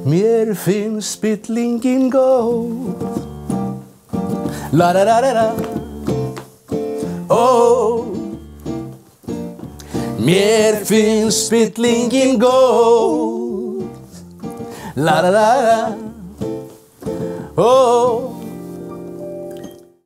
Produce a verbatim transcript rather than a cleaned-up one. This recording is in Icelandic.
Mér finnst spillingin góð. La da da da da. Ó. Mér finnst spillingin góð. La da da da. Ó.